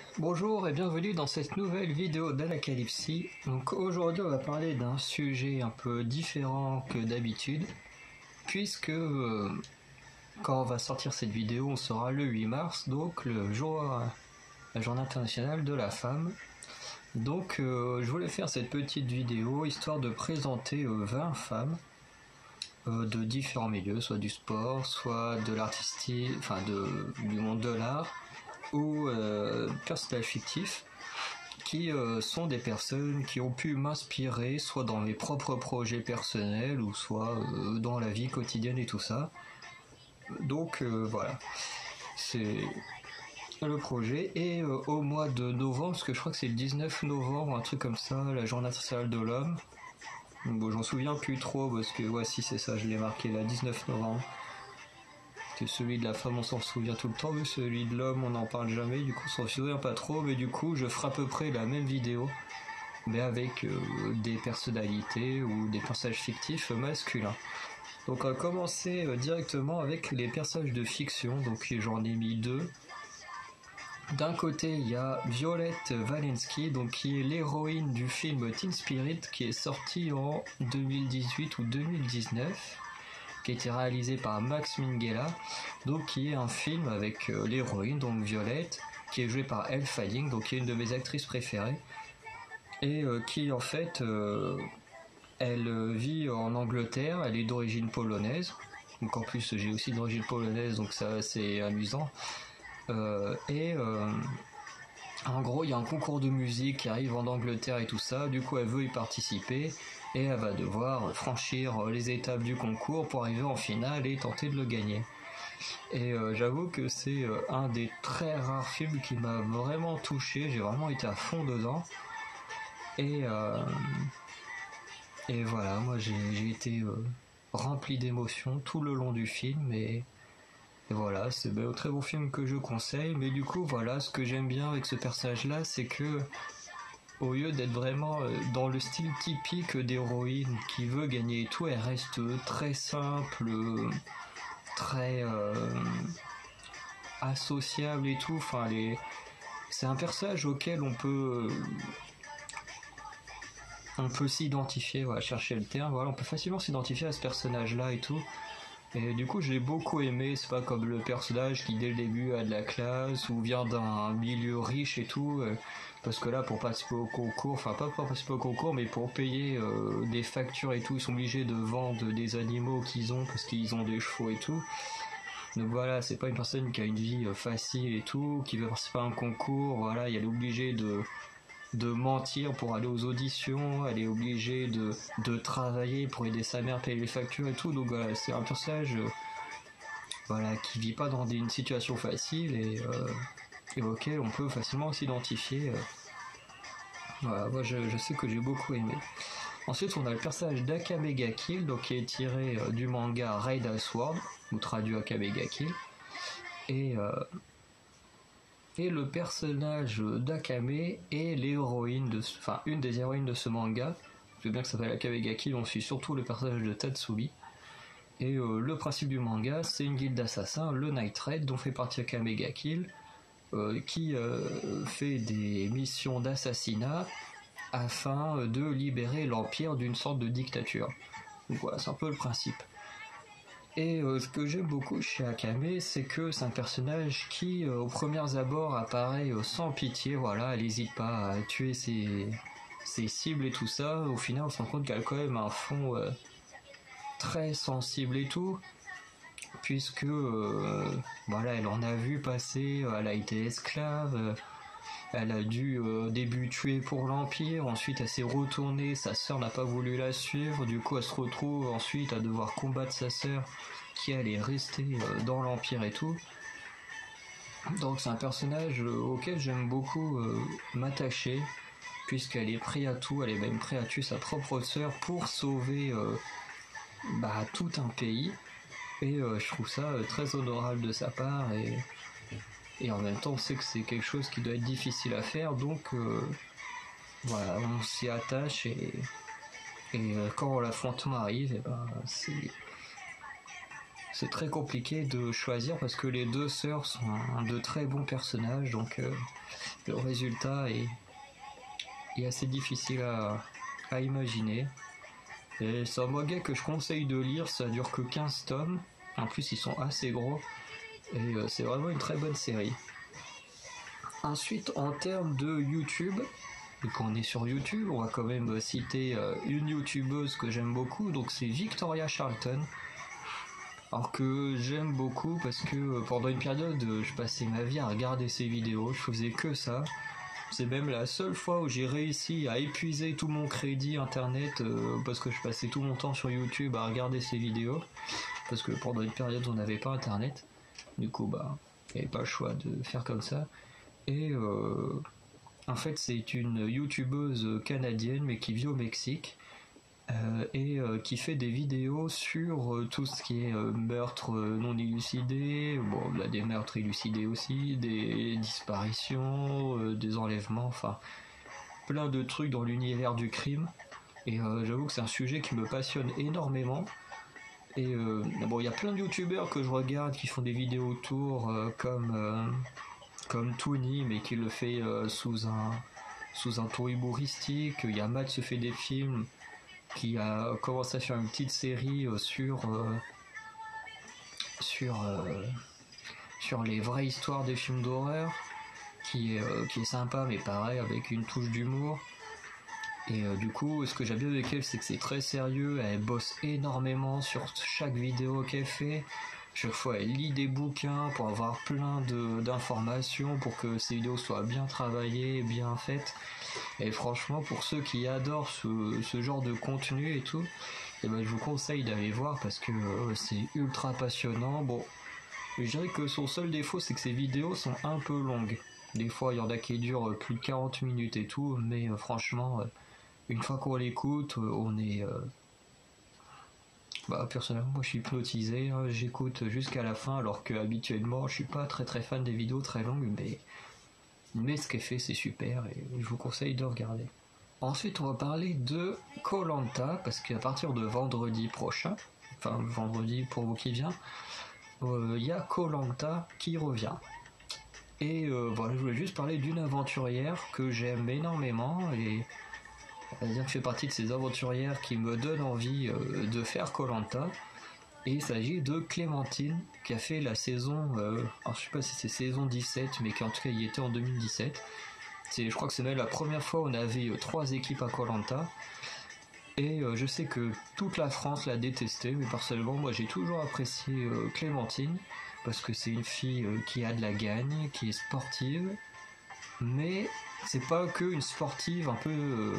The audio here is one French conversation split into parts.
Bonjour et bienvenue dans cette nouvelle vidéo d'Anacalypsie. Donc aujourd'hui on va parler d'un sujet un peu différent que d'habitude, puisque quand on va sortir cette vidéo on sera le 8 mars, donc la journée internationale de la femme. Donc je voulais faire cette petite vidéo histoire de présenter 20 femmes de différents milieux, soit du sport, soit de l'artistique, du monde de l'art, ou personnages fictifs qui sont des personnes qui ont pu m'inspirer soit dans mes propres projets personnels ou soit dans la vie quotidienne et tout ça. Donc voilà, c'est le projet. Et au mois de novembre, parce que je crois que c'est le 19 novembre, un truc comme ça, la journée internationale de l'homme. Bon, j'en souviens plus trop parce que ouais, si c'est ça, je l'ai marqué là, 19 novembre. Que celui de la femme on s'en souvient tout le temps, mais celui de l'homme on n'en parle jamais, du coup on s'en souvient pas trop, mais du coup je ferai à peu près la même vidéo, mais avec des personnalités ou des personnages fictifs masculins. Donc on va commencer directement avec les personnages de fiction, donc j'en ai mis deux. D'un côté il y a Violette Walensky, donc qui est l'héroïne du film Teen Spirit qui est sorti en 2018 ou 2019. Qui a été réalisé par Max Minghella, donc qui est un film avec l'héroïne, donc Violette, qui est jouée par Elle Fanning, donc qui est une de mes actrices préférées, et qui en fait, elle vit en Angleterre, elle est d'origine polonaise, donc en plus j'ai aussi d'origine polonaise, donc ça c'est amusant, et en gros, il y a un concours de musique qui arrive en Angleterre et tout ça, du coup elle veut y participer et elle va devoir franchir les étapes du concours pour arriver en finale et tenter de le gagner. Et j'avoue que c'est un des très rares films qui m'a vraiment touché, j'ai vraiment été à fond dedans. Et, et voilà, moi j'ai été rempli d'émotions tout le long du film et voilà, c'est un très bon film que je conseille, mais du coup voilà, ce que j'aime bien avec ce personnage-là, c'est que au lieu d'être vraiment dans le style typique d'héroïne qui veut gagner et tout, elle reste très simple, très associable et tout. Enfin, c'est un personnage auquel on peut s'identifier, voilà, chercher le terme, voilà, on peut facilement s'identifier à ce personnage-là et tout. Et du coup, je l'ai beaucoup aimé. C'est pas comme le personnage qui dès le début a de la classe ou vient d'un milieu riche et tout. Parce que là, pour participer au concours, enfin pas pour participer au concours, mais pour payer des factures et tout, ils sont obligés de vendre des animaux qu'ils ont parce qu'ils ont des chevaux et tout. Donc voilà, c'est pas une personne qui a une vie facile et tout, qui veut participer à un concours. Voilà, elle est obligée de mentir pour aller aux auditions, elle est obligée de travailler pour aider sa mère à payer les factures et tout, donc voilà, c'est un personnage voilà, qui vit pas dans une situation facile et auquel on peut facilement s'identifier. Voilà, moi je sais que j'ai beaucoup aimé. Ensuite on a le personnage d'Akame ga Kill, donc qui est tiré du manga Raid Sword, ou traduit Akame ga Kill, et le personnage d'Akame est l'héroïne une des héroïnes de ce manga. Je veux bien que ça s'appelle Akame ga Kill, on suit surtout le personnage de Tatsumi. Et le principe du manga, c'est une guilde d'assassins, le Night Raid, dont fait partie Akame ga Kill, qui fait des missions d'assassinat afin de libérer l'Empire d'une sorte de dictature. Donc voilà, c'est un peu le principe. Et ce que j'aime beaucoup chez Akame, c'est que c'est un personnage qui, aux premiers abords, apparaît sans pitié. Voilà, elle n'hésite pas à tuer ses cibles et tout ça. Au final, on se rend compte qu'elle a quand même un fond très sensible et tout, puisque voilà, elle en a vu passer. Elle a été esclave. Elle a dû au début tuer pour l'Empire, ensuite elle s'est retournée, sa sœur n'a pas voulu la suivre, du coup elle se retrouve ensuite à devoir combattre sa sœur qui elle est restée dans l'Empire et tout. Donc c'est un personnage auquel j'aime beaucoup m'attacher, puisqu'elle est prête à tout, elle est même prête à tuer sa propre sœur pour sauver tout un pays. Et je trouve ça très honorable de sa part et en même temps on sait que c'est quelque chose qui doit être difficile à faire, donc voilà, on s'y attache et quand l'affrontement arrive, et ben c'est très compliqué de choisir parce que les deux sœurs sont de très bons personnages, donc le résultat est assez difficile à imaginer. Et c'est un manga que je conseille de lire, ça dure que 15 tomes, en plus ils sont assez gros, et c'est vraiment une très bonne série. Ensuite, en termes de YouTube, vu qu'on est sur YouTube, on va quand même citer une youtubeuse que j'aime beaucoup, donc c'est Victoria Charlton. Alors que j'aime beaucoup parce que pendant une période, je passais ma vie à regarder ses vidéos, je faisais que ça. C'est même la seule fois où j'ai réussi à épuiser tout mon crédit internet parce que je passais tout mon temps sur YouTube à regarder ses vidéos. Parce que pendant une période, on n'avait pas internet. Du coup, bah, il n'y avait pas le choix de faire comme ça. Et en fait, c'est une youtubeuse canadienne mais qui vit au Mexique. Et qui fait des vidéos sur tout ce qui est meurtres non élucidés, bon, il y a des meurtres élucidés aussi, des disparitions, des enlèvements, enfin plein de trucs dans l'univers du crime. Et j'avoue que c'est un sujet qui me passionne énormément. Et bon, il y a plein de youtubeurs que je regarde qui font des vidéos autour, comme Tony, mais qui le fait sous un ton humoristique. Il y a Matt se fait des films qui a commencé à faire une petite série sur les vraies histoires des films d'horreur, qui est sympa, mais pareil avec une touche d'humour. Et du coup, ce que j'aime bien avec elle, c'est que c'est très sérieux, elle bosse énormément sur chaque vidéo qu'elle fait. Chaque fois, elle lit des bouquins pour avoir plein d'informations pour que ces vidéos soient bien travaillées, bien faites. Et franchement, pour ceux qui adorent ce genre de contenu et tout, eh ben, je vous conseille d'aller voir parce que c'est ultra passionnant. Bon, je dirais que son seul défaut, c'est que ses vidéos sont un peu longues. Des fois, il y en a qui durent plus de 40 minutes et tout, mais franchement, une fois qu'on l'écoute, on est... Bah, personnellement, moi je suis hypnotisé, hein, j'écoute jusqu'à la fin, alors que habituellement, je suis pas très très fan des vidéos très longues, mais ce qu'elle fait, c'est super et je vous conseille de regarder. Ensuite, on va parler de koh parce qu'à partir de vendredi prochain, enfin vendredi pour vous qui vient, il y a koh qui revient. Et voilà, je voulais juste parler d'une aventurière que j'aime énormément et c'est-à-dire que je fais partie de ces aventurières qui me donnent envie de faire koh. Et il s'agit de Clémentine qui a fait la saison, alors je sais pas si c'est saison 17, mais qui en tout cas y était en 2017. Je crois que c'est même la première fois où on avait 3 équipes à koh. Et je sais que toute la France l'a détesté, mais personnellement moi j'ai toujours apprécié Clémentine parce que c'est une fille qui a de la gagne, qui est sportive, mais c'est pas que une sportive un peu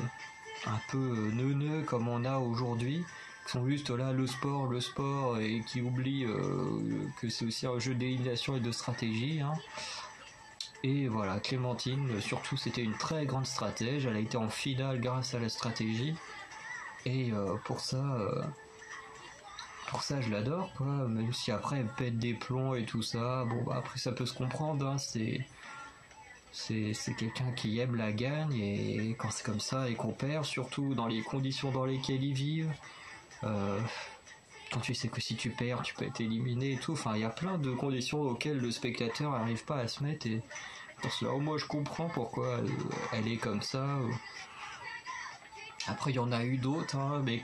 neuneux comme on a aujourd'hui, qui sont juste là le sport et qui oublient que c'est aussi un jeu d'élimination et de stratégie, hein. Et voilà, Clémentine, surtout c'était une très grande stratège, elle a été en finale grâce à la stratégie, et pour ça je l'adore quoi, même si après elle pète des plombs et tout ça, bon bah après ça peut se comprendre, hein, c'est quelqu'un qui aime la gagne et quand c'est comme ça et qu'on perd, surtout dans les conditions dans lesquelles ils vivent, quand tu sais que si tu perds, tu peux être éliminé et tout. Enfin, il y a plein de conditions auxquelles le spectateur n'arrive pas à se mettre et pour cela, moi je comprends pourquoi elle est comme ça. Après, il y en a eu d'autres, hein, mais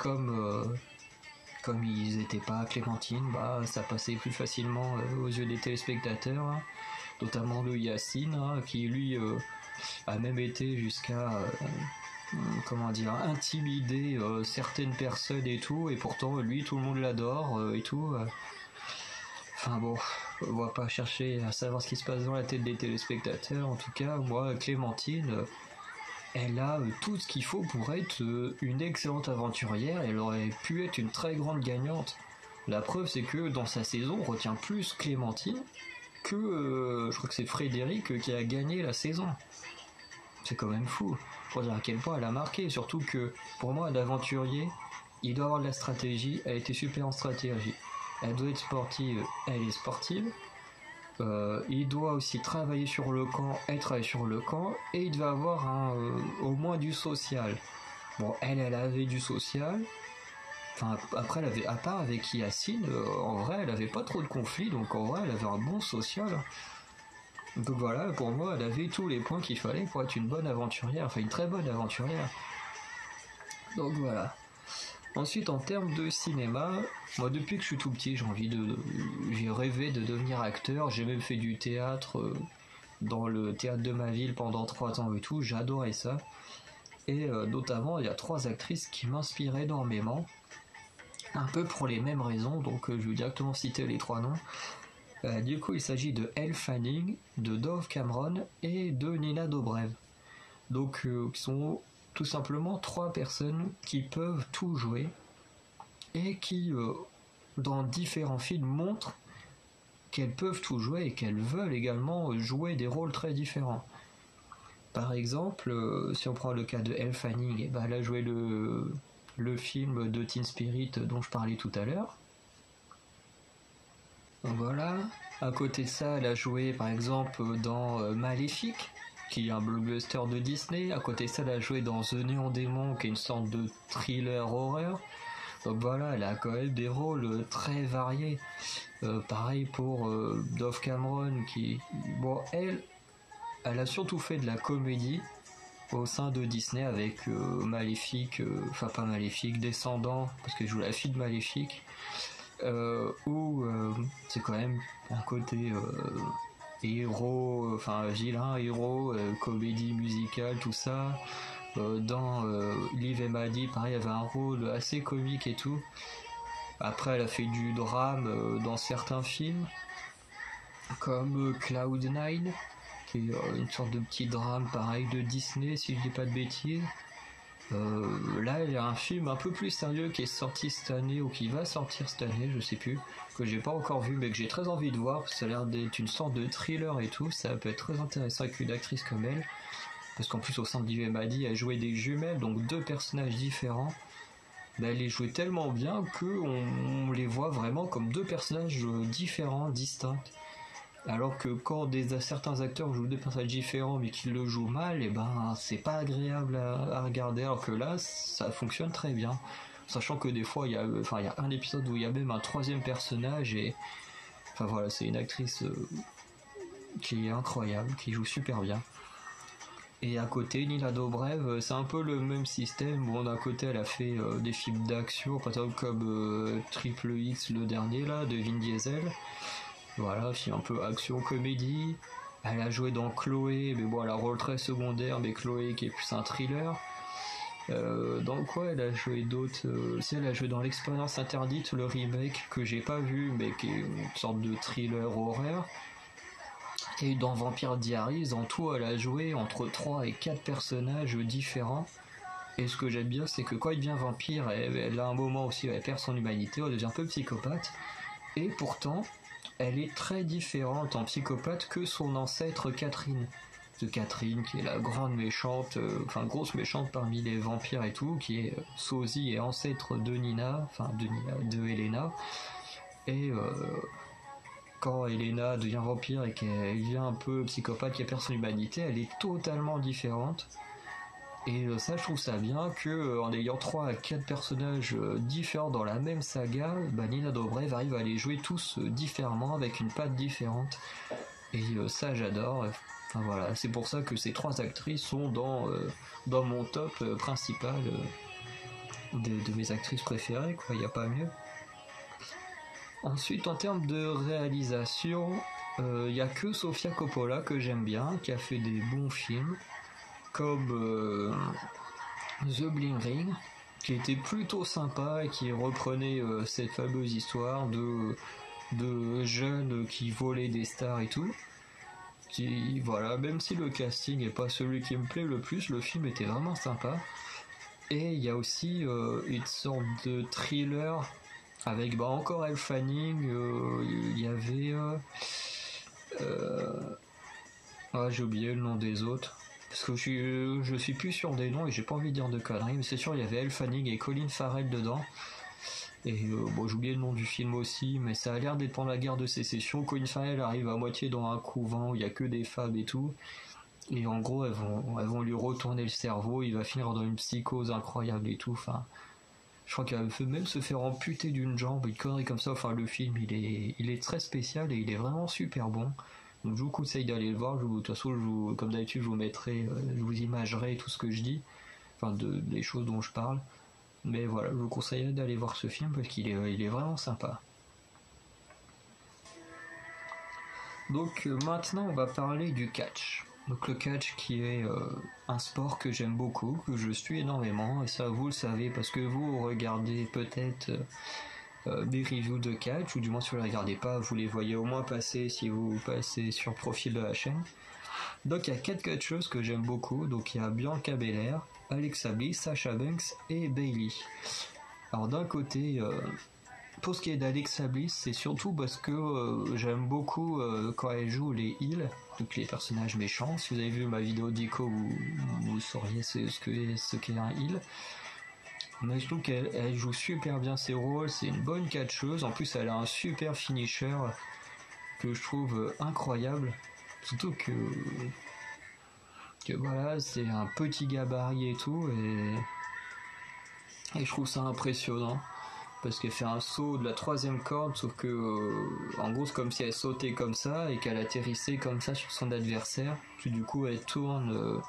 comme ils étaient pas Clémentine, bah ça passait plus facilement aux yeux des téléspectateurs, hein. Notamment le Yacine, hein, qui lui a même été jusqu'à comment dire, intimider certaines personnes et tout, et pourtant lui tout le monde l'adore et tout. Enfin bon, on va pas chercher à savoir ce qui se passe dans la tête des téléspectateurs. En tout cas, moi, Clémentine, elle a tout ce qu'il faut pour être une excellente aventurière. Elle aurait pu être une très grande gagnante. La preuve, c'est que dans sa saison, on retient plus Clémentine que je crois que c'est Frédéric qui a gagné la saison. C'est quand même fou. Pour dire à quel point elle a marqué. Surtout que pour moi, un aventurier, il doit avoir de la stratégie. Elle était super en stratégie. Elle doit être sportive. Elle est sportive. Il doit aussi travailler sur le camp. Elle travaille sur le camp. Et il doit avoir au moins du social. Bon, elle avait du social. Enfin, après, elle avait, à part avec Yacine, en vrai, elle avait pas trop de conflits, donc en vrai, elle avait un bon social. Donc voilà, pour moi, elle avait tous les points qu'il fallait pour être une bonne aventurière, enfin une très bonne aventurière. Donc voilà. Ensuite, en termes de cinéma, moi depuis que je suis tout petit, j'ai rêvé de devenir acteur. J'ai même fait du théâtre dans le théâtre de ma ville pendant 3 ans et tout. J'adorais ça. Et notamment, il y a 3 actrices qui m'inspiraient énormément, un peu pour les mêmes raisons. Donc, je vais directement citer les 3 noms. Du coup, il s'agit de Elle Fanning, de Dove Cameron et de Nina Dobrev. Donc, qui sont tout simplement 3 personnes qui peuvent tout jouer et qui, dans différents films, montrent qu'elles peuvent tout jouer et qu'elles veulent également jouer des rôles très différents. Par exemple, si on prend le cas de Elle Fanning, et ben elle a joué le film de Teen Spirit dont je parlais tout à l'heure. Donc voilà. À côté de ça, elle a joué par exemple dans Maléfique, qui est un blockbuster de Disney. À côté de ça, elle a joué dans The Néon Démon, qui est une sorte de thriller horreur. Donc voilà, elle a quand même des rôles très variés. Pareil pour Dove Cameron, qui... Bon, elle a surtout fait de la comédie au sein de Disney avec Maléfique, enfin pas Maléfique, Descendant, parce qu'elle joue la fille de Maléfique, où c'est quand même un côté héros, enfin vilain, héros, comédie musicale, tout ça. Dans Liv et Maddie, pareil, elle avait un rôle assez comique et tout. Après, elle a fait du drame dans certains films, comme Cloud9, qui est une sorte de petit drame pareil de Disney, si je dis pas de bêtises. Là, il y a un film un peu plus sérieux qui est sorti cette année, ou qui va sortir cette année, je sais plus, que j'ai pas encore vu, mais que j'ai très envie de voir, parce que ça a l'air d'être une sorte de thriller et tout. Ça peut être très intéressant avec une actrice comme elle, parce qu'en plus, au sein de Liv et Maddie, elle jouait des jumelles, donc 2 personnages différents. Mais elle les jouait tellement bien qu'on les voit vraiment comme 2 personnages différents, distincts. Alors que quand certains acteurs jouent des personnages différents mais qu'ils le jouent mal, et ben c'est pas agréable à regarder. Alors que là, ça fonctionne très bien. Sachant que des fois, il y a un épisode où il y a même un 3e personnage et enfin voilà, c'est une actrice qui est incroyable, qui joue super bien. Et à côté, Nina Dobrev, c'est un peu le même système. Bon, d'un côté, elle a fait des films d'action, par exemple comme Triple X, le dernier là, de Vin Diesel. Voilà, film un peu action-comédie. Elle a joué dans Chloé, mais bon, elle a un rôle très secondaire, mais Chloé qui est plus un thriller. Dans quoi elle a joué d'autres Si elle a joué dans L'Expérience Interdite, le remake que j'ai pas vu, mais qui est une sorte de thriller horreur. Et dans Vampire Diaries, en tout, elle a joué entre 3 et 4 personnages différents. Et ce que j'aime bien, c'est que quand elle devient vampire, elle a un moment aussi où elle perd son humanité, elle devient un peu psychopathe. Et pourtant, elle est très différente en psychopathe que son ancêtre Catherine. De Catherine, qui est la grande méchante, enfin grosse méchante parmi les vampires et tout, qui est sosie et ancêtre de Nina, enfin de Elena. Et quand Elena devient vampire et qu'elle devient un peu psychopathe, qu'elle perd son humanité, elle est totalement différente. Et ça, je trouve ça bien que en ayant 3 à 4 personnages différents dans la même saga, Nina Dobrev arrive à les jouer tous différemment, avec une patte différente. Et ça, j'adore. Enfin voilà, c'est pour ça que ces 3 actrices sont dans mon top principal de mes actrices préférées, quoi. Il n'y a pas mieux. Ensuite, en termes de réalisation, il n'y a que Sofia Coppola que j'aime bien, qui a fait des bons films, comme The Bling Ring, qui était plutôt sympa et qui reprenait cette fameuse histoire de jeunes qui volaient des stars et tout. Qui, voilà, même si le casting n'est pas celui qui me plaît le plus, le film était vraiment sympa. Et il y a aussi une sorte de thriller avec encore Elle Fanning, il y avait... j'ai oublié le nom des autres. Parce que je suis plus sûr des noms et j'ai pas envie de dire de conneries, mais c'est sûr il y avait Elle Fanning et Colin Farrell dedans. Et j'ai oublié le nom du film aussi, mais ça a l'air d'être pendant la guerre de sécession. Colin Farrell arrive à moitié dans un couvent où il y a que des femmes et tout. Et en gros, elles vont lui retourner le cerveau, il va finir dans une psychose incroyable et tout. Enfin, Je crois qu'elle peut même se faire amputer d'une jambe, une connerie comme ça. Enfin, le film, il est très spécial et il est vraiment super bon. Donc, je vous conseille d'aller le voir. De toute façon, comme d'habitude, je vous mettrai, je vous imagerai tout ce que je dis, enfin, des choses dont je parle. Mais voilà, je vous conseillerais d'aller voir ce film parce il est vraiment sympa. Donc maintenant on va parler du catch. Donc le catch qui est un sport que j'aime beaucoup, que je suis énormément, et ça vous le savez parce que vous regardez peut-être des reviews de catch, ou du moins si vous ne les regardez pas, vous les voyez au moins passer si vous passez sur le profil de la chaîne. Donc il y a 4 catcheuses que j'aime beaucoup, donc il y a Bianca Belair, Alexa Bliss, Sasha Banks et Bayley. Alors d'un côté, pour ce qui est d'Alexa Bliss, c'est surtout parce que j'aime beaucoup quand elle joue les heals, donc les personnages méchants. Si vous avez vu ma vidéo d'Ico, vous sauriez ce qu'est un heal. Mais je trouve qu'elle joue super bien ses rôles, c'est une bonne catcheuse. En plus, elle a un super finisher que je trouve incroyable. Surtout que voilà, c'est un petit gabarit et tout, et je trouve ça impressionnant. Parce qu'elle fait un saut de la 3ème corde, sauf que en gros c'est comme si elle sautait comme ça et qu'elle atterrissait comme ça sur son adversaire. Puis du coup elle tourne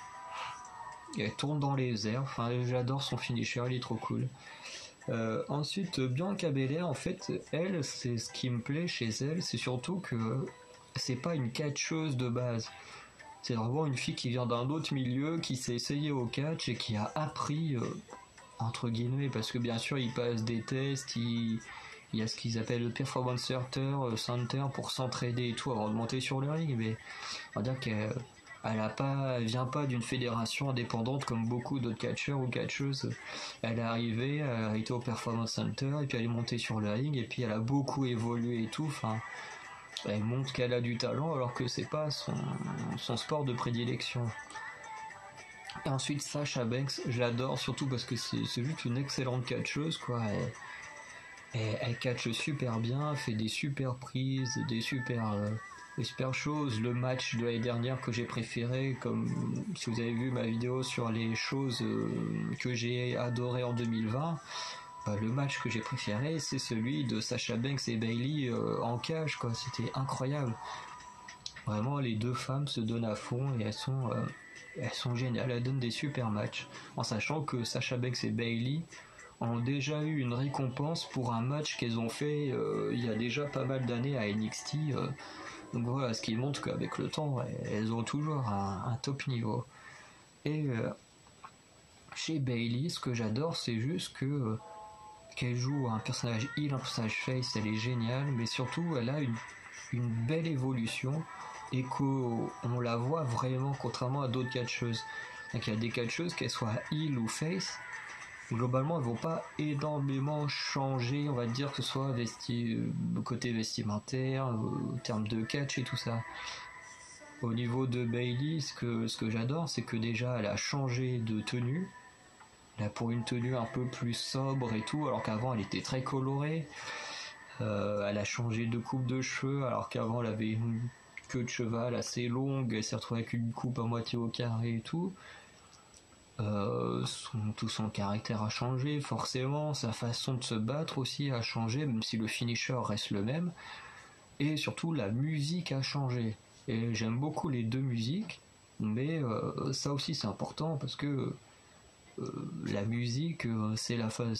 dans les airs. Enfin j'adore son finisher, il est trop cool. Ensuite Bianca Belair, en fait elle, c'est ce qui me plaît chez elle, c'est surtout que c'est pas une catcheuse de base. C'est vraiment une fille qui vient d'un autre milieu, qui s'est essayée au catch et qui a appris entre guillemets, parce que bien sûr ils passent des tests, il y a ce qu'ils appellent le performance center pour s'entraider et tout avant de monter sur le ring, mais on va dire qu'elle elle vient pas d'une fédération indépendante comme beaucoup d'autres catcheurs ou catcheuses. Elle est arrivée, elle a été au performance center et puis elle est montée sur le ring et puis elle a beaucoup évolué et tout. Enfin, elle montre qu'elle a du talent alors que c'est pas son sport de prédilection. Et ensuite Sasha Banks, je l'adore surtout parce que c'est juste une excellente catcheuse quoi. Elle catche super bien, fait des super prises, des super choses. Le match de l'année dernière que j'ai préféré, comme si vous avez vu ma vidéo sur les choses que j'ai adoré en 2020, le match que j'ai préféré c'est celui de Sasha Banks et Bayley en cage quoi. C'était incroyable. Vraiment les deux femmes se donnent à fond et elles sont géniales, elles donnent des super matchs, en sachant que Sasha Banks et Bayley ont déjà eu une récompense pour un match qu'elles ont fait il y a déjà pas mal d'années à NXT. Donc voilà, ce qui montre qu'avec le temps, elles ont toujours un top niveau. Et chez Bayley, ce que j'adore, c'est juste que qu'elle joue un personnage heal, un personnage face, elle est géniale, mais surtout elle a une belle évolution et qu'on la voit vraiment contrairement à d'autres catcheuses. Donc il y a des catcheuses, qu'elles soient heal ou face, globalement elles vont pas énormément changer, on va dire, que ce soit côté vestimentaire, en termes de catch et tout ça. Au niveau de Bayley, ce que j'adore, c'est que déjà elle a changé de tenue. Là, pour une tenue un peu plus sobre et tout, alors qu'avant elle était très colorée. Elle a changé de coupe de cheveux, alors qu'avant elle avait une queue de cheval assez longue, elle s'est retrouvée avec une coupe à moitié au carré et tout. Tout son caractère a changé, forcément, sa façon de se battre aussi a changé, même si le finisher reste le même. Et surtout, la musique a changé. Et j'aime beaucoup les deux musiques, mais ça aussi c'est important parce que la musique, c'est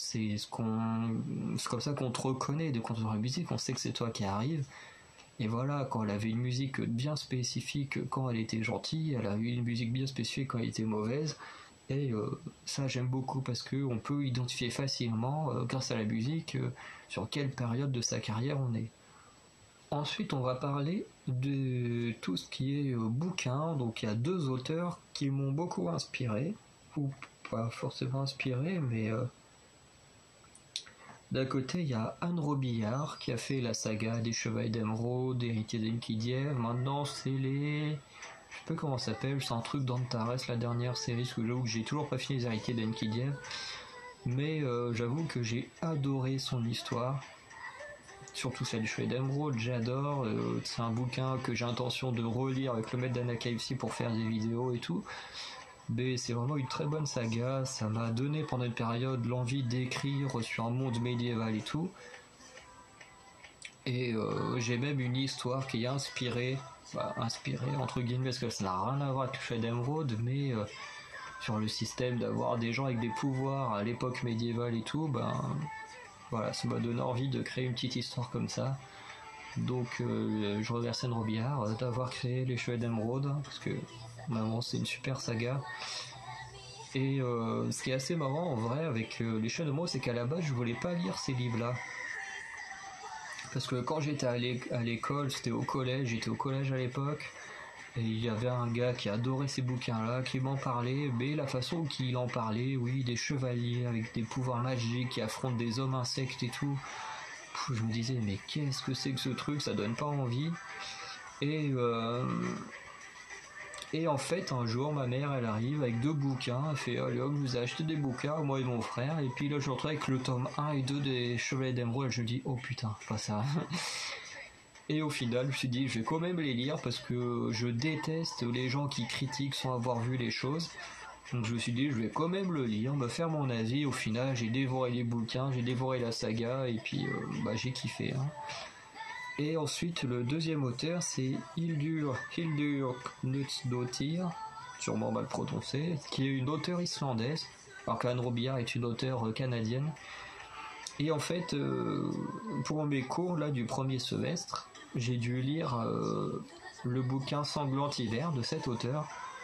comme ça qu'on te reconnaît de quand on entend la musique, on sait que c'est toi qui arrive. Et voilà, quand elle avait une musique bien spécifique quand elle était gentille, elle a eu une musique bien spécifique quand elle était mauvaise. Et ça j'aime beaucoup parce qu'on peut identifier facilement, grâce à la musique, sur quelle période de sa carrière on est. Ensuite on va parler de tout ce qui est bouquin. Donc il y a deux auteurs qui m'ont beaucoup inspiré, ou pas forcément inspiré, mais d'un côté il y a Anne Robillard qui a fait la saga des Chevaliers d'Émeraude, Héritier d'Enki-Diev. Maintenant c'est les... je sais pas comment ça s'appelle, c'est un truc d'Antares, la dernière série, parce que j'avoue que j'ai toujours pas fini les Héritiers d'Enki-Diev, mais j'avoue que j'ai adoré son histoire, surtout celle du Chevalier d'Émeraude, j'adore. C'est un bouquin que j'ai intention de relire avec le maître d'Anna KFC pour faire des vidéos et tout, Mais c'est vraiment une très bonne saga, ça m'a donné pendant une période l'envie d'écrire sur un monde médiéval et tout. Et j'ai même une histoire qui est inspirée entre guillemets, parce que ça n'a rien à voir avec le Shade Emerald, mais sur le système d'avoir des gens avec des pouvoirs à l'époque médiévale et tout, voilà, ça m'a donné envie de créer une petite histoire comme ça. Donc je remercie Anne Robillard d'avoir créé les Cheveux d'Emeraude, parce que vraiment c'est une super saga. Et ce qui est assez marrant en vrai avec les Cheveux d'Emeraude, c'est qu'à la base je voulais pas lire ces livres-là. Parce que quand j'étais à l'école, j'étais au collège à l'époque, et il y avait un gars qui adorait ces bouquins-là, qui m'en parlait, mais la façon qu'il en parlait, oui, des chevaliers avec des pouvoirs magiques qui affrontent des hommes insectes et tout, je me disais, mais qu'est-ce que c'est que ce truc, ça donne pas envie. Et, et en fait, un jour, ma mère, elle arrive avec 2 bouquins, elle fait, allez hop, je vous ai acheté des bouquins, moi et mon frère, et puis là, je me retrouve avec le tome 1 et 2 des Chevaliers d'Emeraude, et je me dis, oh putain, pas ça. Et au final, je me suis dit, je vais quand même les lire parce que je déteste les gens qui critiquent sans avoir vu les choses. Donc je me suis dit, je vais quand même le lire, me faire mon avis. Au final, j'ai dévoré les bouquins, j'ai dévoré la saga, et puis j'ai kiffé. Hein. Et ensuite, le deuxième auteur, c'est Hildur Knudsendottir, sûrement mal prononcé, qui est une auteure islandaise, alors qu'Anne Robillard est une auteure canadienne. Et en fait, pour mes cours là du premier semestre, j'ai dû lire le bouquin Sanglante Hiver de cet auteur.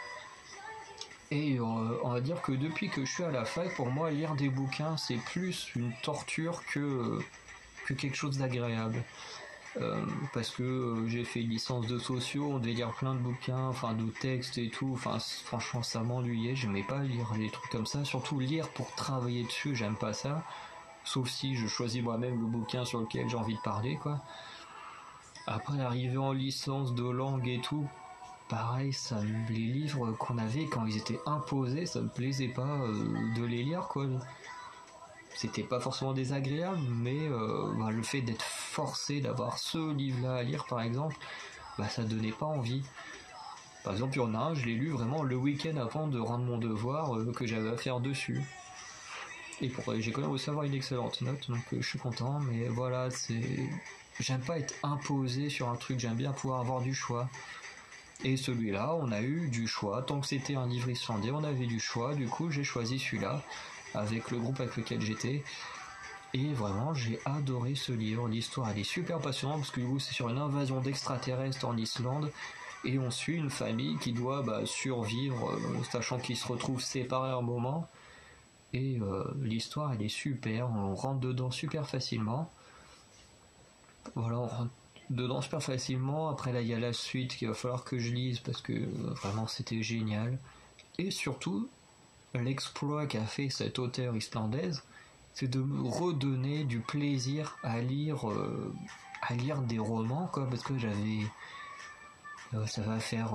Et on va dire que depuis que je suis à la fac, pour moi, lire des bouquins, c'est plus une torture que quelque chose d'agréable. Parce que j'ai fait une licence de sociaux, on devait lire plein de bouquins, enfin de textes et tout, enfin franchement ça m'ennuyait, j'aimais pas lire des trucs comme ça, surtout lire pour travailler dessus, j'aime pas ça. Sauf si je choisis moi-même le bouquin sur lequel j'ai envie de parler, quoi. Après, arriver en licence de langue et tout, pareil, les livres qu'on avait quand ils étaient imposés, ça me plaisait pas de les lire, quoi. C'était pas forcément désagréable, mais le fait d'être forcé d'avoir ce livre-là à lire, par exemple, ça donnait pas envie. Par exemple, il y en a un, je l'ai lu vraiment le week-end avant de rendre mon devoir que j'avais à faire dessus. Et j'ai quand même aussi avoir une excellente note, donc je suis content, mais voilà, j'aime pas être imposé sur un truc, j'aime bien pouvoir avoir du choix. Et celui-là, on a eu du choix, tant que c'était un livre islandais, on avait du choix, du coup j'ai choisi celui-là, avec le groupe avec lequel j'étais, et vraiment j'ai adoré ce livre, l'histoire elle est super passionnante, parce que du coup c'est sur une invasion d'extraterrestres en Islande, et on suit une famille qui doit survivre, sachant qu'ils se retrouvent séparés un moment. Et l'histoire elle est super, on rentre dedans super facilement. Voilà, on rentre dedans super facilement. Après là il y a la suite qu'il va falloir que je lise parce que vraiment c'était génial. Et surtout, l'exploit qu'a fait cette auteure islandaise, c'est de me redonner du plaisir à lire des romans, quoi, parce que j'avais ça va faire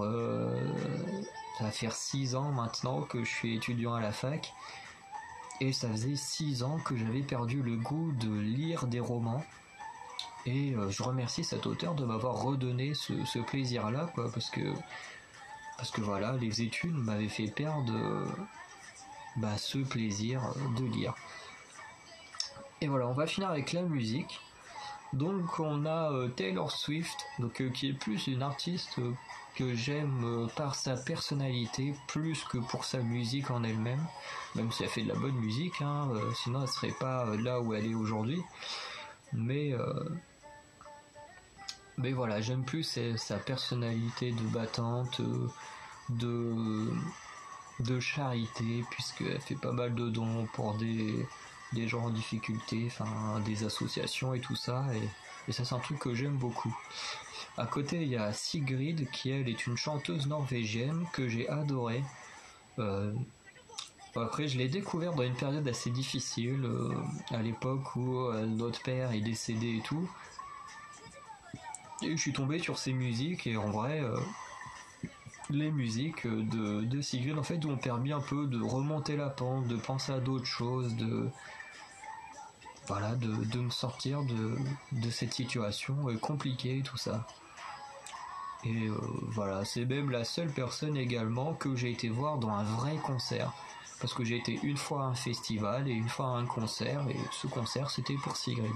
6 ans maintenant que je suis étudiant à la fac. Et ça faisait 6 ans que j'avais perdu le goût de lire des romans. Et je remercie cet auteur de m'avoir redonné ce plaisir-là, quoi, parce que voilà, les études m'avaient fait perdre ce plaisir de lire. Et voilà, on va finir avec la musique. Donc on a Taylor Swift, qui est plus une artiste que j'aime par sa personnalité plus que pour sa musique en elle-même, même si elle fait de la bonne musique, hein, sinon elle serait pas là où elle est aujourd'hui. Mais voilà, j'aime plus sa personnalité de battante, de charité, puisqu'elle fait pas mal de dons pour des gens en difficulté, enfin des associations et tout ça, et ça c'est un truc que j'aime beaucoup. À côté il y a Sigrid qui elle est une chanteuse norvégienne que j'ai adorée. Après je l'ai découvert dans une période assez difficile, à l'époque où notre père est décédé et tout, et je suis tombé sur ses musiques, et en vrai les musiques de Sigrid en fait m'ont permis un peu de remonter la pente, de penser à d'autres choses, de me sortir de cette situation compliquée et tout ça. Et voilà, c'est même la seule personne également que j'ai été voir dans un vrai concert. Parce que j'ai été une fois à un festival et une fois à un concert, et ce concert c'était pour Sigrid.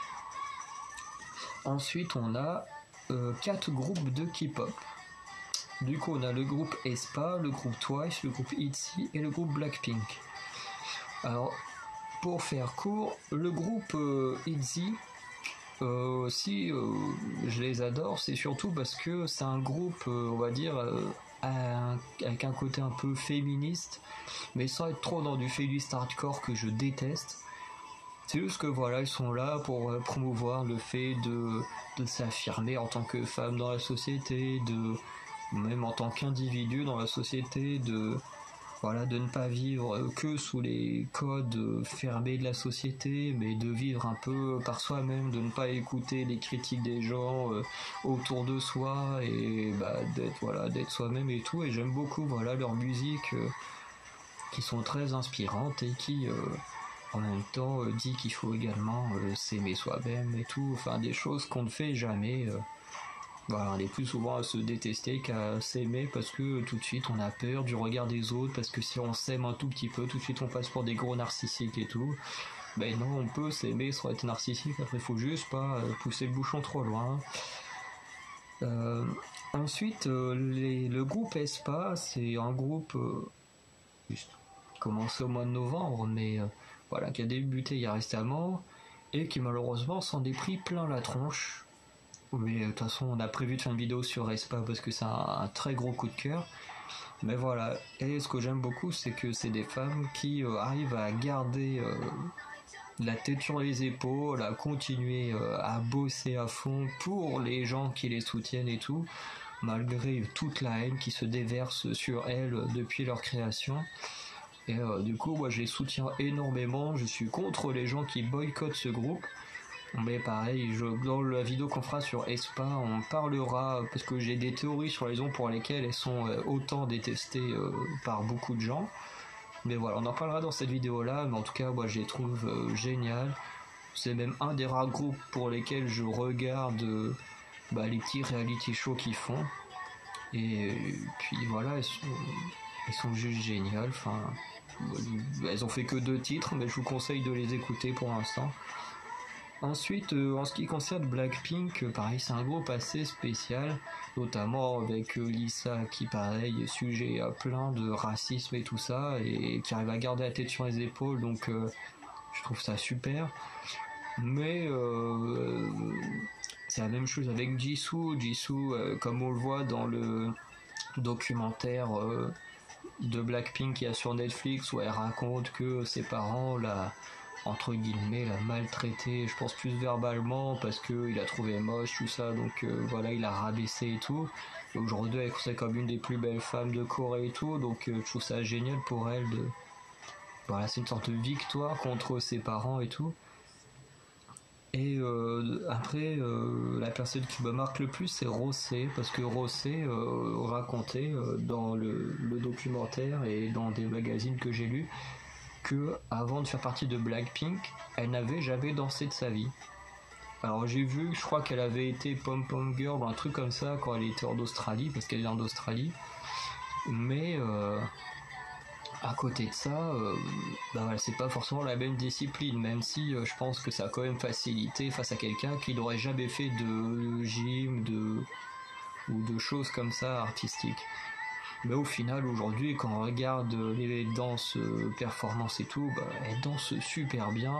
Ensuite on a 4 groupes de K-pop. Du coup on a le groupe aespa, le groupe Twice, le groupe ITZY et le groupe Blackpink. Alors pour faire court, le groupe ITZY, si je les adore, c'est surtout parce que c'est un groupe, on va dire, avec un côté un peu féministe, mais sans être trop dans du féministe hardcore que je déteste. C'est juste que voilà, ils sont là pour promouvoir le fait de s'affirmer en tant que femme dans la société, même en tant qu'individu dans la société, voilà, de ne pas vivre que sous les codes fermés de la société, mais de vivre un peu par soi-même, de ne pas écouter les critiques des gens autour de soi et d'être soi-même et tout. Et j'aime beaucoup voilà leur musique qui sont très inspirantes et qui en même temps dit qu'il faut également s'aimer soi-même et tout. Enfin des choses qu'on ne fait jamais. Voilà, on est plus souvent à se détester qu'à s'aimer parce que tout de suite on a peur du regard des autres, parce que si on s'aime un tout petit peu, tout de suite on passe pour des gros narcissiques et tout. Ben non, on peut s'aimer sans être narcissique, après il faut juste pas pousser le bouchon trop loin. Ensuite, le groupe aespa, c'est un groupe juste commencé au mois de novembre, mais voilà, qui a débuté il y a récemment et qui malheureusement s'en est pris plein la tronche. Mais de toute façon, on a prévu de faire une vidéo sur aespa parce que c'est un très gros coup de cœur. Mais voilà, et ce que j'aime beaucoup, c'est que c'est des femmes qui arrivent à garder la tête sur les épaules, à continuer à bosser à fond pour les gens qui les soutiennent et tout, malgré toute la haine qui se déverse sur elles depuis leur création. Et du coup, moi je les soutiens énormément, je suis contre les gens qui boycottent ce groupe. Mais pareil, dans la vidéo qu'on fera sur aespa, on parlera, parce que j'ai des théories sur les raisons pour lesquelles elles sont autant détestées par beaucoup de gens. Mais voilà, on en parlera dans cette vidéo-là, mais en tout cas, moi je les trouve géniales. C'est même un des rares groupes pour lesquels je regarde les petits reality shows qu'ils font. Et puis voilà, elles sont juste géniales. Enfin, elles ont fait que 2 titres, mais je vous conseille de les écouter pour l'instant. Ensuite, en ce qui concerne Blackpink, pareil, c'est un groupe assez spécial, notamment avec Lisa qui, pareil, est sujet à plein de racisme et tout ça, et qui arrive à garder la tête sur les épaules, donc je trouve ça super. Mais c'est la même chose avec Jisoo. Jisoo, comme on le voit dans le documentaire de Blackpink qu'il y a sur Netflix, où elle raconte que ses parents entre guillemets l'a maltraité, je pense plus verbalement parce que il a trouvé moche tout ça, donc voilà, il a rabaissé et tout. Et aujourd'hui elle est considérée comme une des plus belles femmes de Corée et tout, donc je trouve ça génial pour elle voilà, c'est une sorte de victoire contre ses parents et tout. Et après la personne qui me marque le plus c'est Rosé, parce que Rosé racontait dans le documentaire et dans des magazines que j'ai lus que avant de faire partie de Blackpink, elle n'avait jamais dansé de sa vie. Alors j'ai vu, je crois qu'elle avait été pom-pom girl ou un truc comme ça quand elle était en Australie, parce qu'elle vient d'Australie. Mais à côté de ça, voilà, c'est pas forcément la même discipline, même si je pense que ça a quand même facilité face à quelqu'un qui n'aurait jamais fait de gym ou de choses comme ça artistiques. Mais au final, aujourd'hui, quand on regarde les danses performances et tout, elles dansent super bien.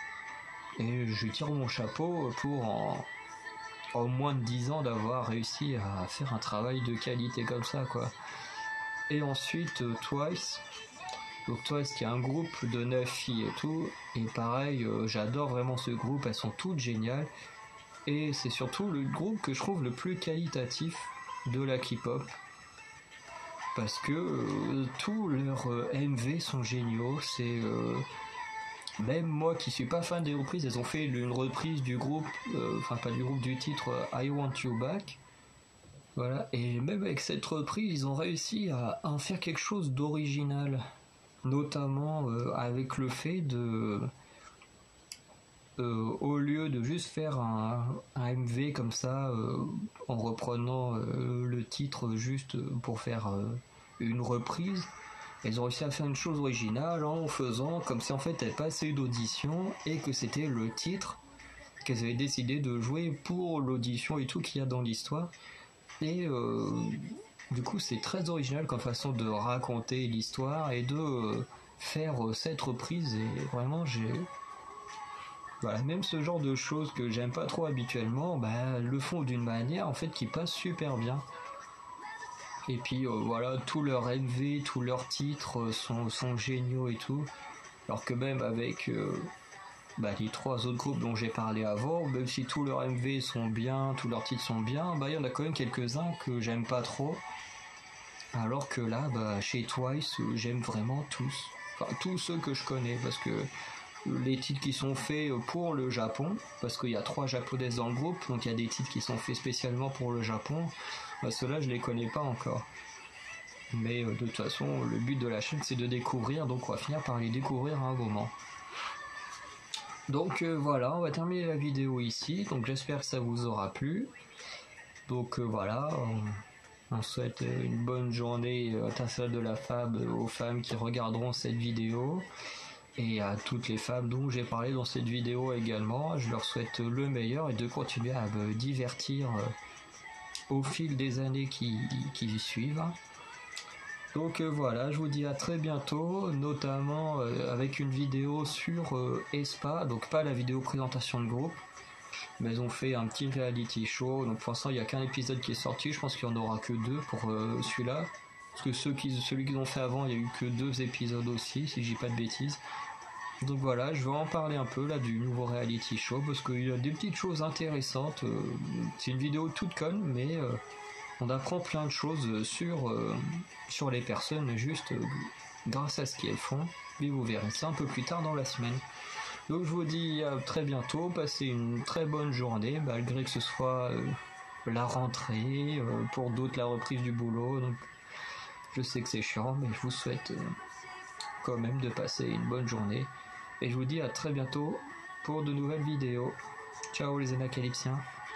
Et je tire mon chapeau pour en moins de 10 ans d'avoir réussi à faire un travail de qualité comme ça, quoi. Et ensuite, Twice. Donc Twice qui est un groupe de 9 filles et tout. Et pareil, j'adore vraiment ce groupe, elles sont toutes géniales. Et c'est surtout le groupe que je trouve le plus qualitatif de la K-pop. Parce que tous leurs MV sont géniaux. C'est même moi qui suis pas fan des reprises, elles ont fait une reprise du groupe, enfin pas du groupe, du titre I Want You Back. Voilà, et même avec cette reprise, ils ont réussi à en faire quelque chose d'original, notamment avec le fait au lieu de juste faire un MV comme ça, en reprenant le titre juste pour faire une reprise, elles ont réussi à faire une chose originale en faisant comme si en fait elles passaient d'audition et que c'était le titre qu'elles avaient décidé de jouer pour l'audition et tout qu'il y a dans l'histoire. Et du coup c'est très original comme façon de raconter l'histoire et de faire cette reprise, et vraiment voilà, même ce genre de choses que j'aime pas trop habituellement, bah, le font d'une manière en fait qui passe super bien. Et puis voilà, tous leurs MV, tous leurs titres sont géniaux et tout. Alors que même avec les 3 autres groupes dont j'ai parlé avant, même si tous leurs MV sont bien, tous leurs titres sont bien, bah il y en a quand même quelques-uns que j'aime pas trop. Alors que là, chez Twice, j'aime vraiment tous. Enfin, tous ceux que je connais, parce que les titres qui sont faits pour le Japon, parce qu'il y a 3 japonaises dans le groupe, donc il y a des titres qui sont faits spécialement pour le Japon, ceux-là je les connais pas encore. Mais de toute façon, le but de la chaîne c'est de découvrir, donc on va finir par les découvrir à un moment. Donc voilà, on va terminer la vidéo ici, donc j'espère que ça vous aura plu. Donc voilà, on souhaite une bonne journée internationale de la femme aux femmes qui regarderont cette vidéo. Et à toutes les femmes dont j'ai parlé dans cette vidéo également, je leur souhaite le meilleur et de continuer à me divertir au fil des années qui suivent. Donc voilà, je vous dis à très bientôt, notamment avec une vidéo sur Aespa, donc pas la vidéo présentation de groupe, mais ils ont fait un petit reality show, donc pour l'instant il n'y a qu'un épisode qui est sorti, je pense qu'il n'y en aura que 2 pour celui-là, parce que celui qu'ils ont fait avant, il n'y a eu que 2 épisodes aussi, si je dis pas de bêtises. Donc voilà, je vais en parler un peu là du nouveau reality show, parce qu'il y a des petites choses intéressantes, c'est une vidéo toute conne, mais on apprend plein de choses sur les personnes, juste grâce à ce qu'elles font, et vous verrez ça un peu plus tard dans la semaine. Donc je vous dis à très bientôt, passez une très bonne journée, malgré que ce soit la rentrée, pour d'autres la reprise du boulot, donc je sais que c'est chiant, mais je vous souhaite quand même de passer une bonne journée, et je vous dis à très bientôt pour de nouvelles vidéos. Ciao les anacalypsiens.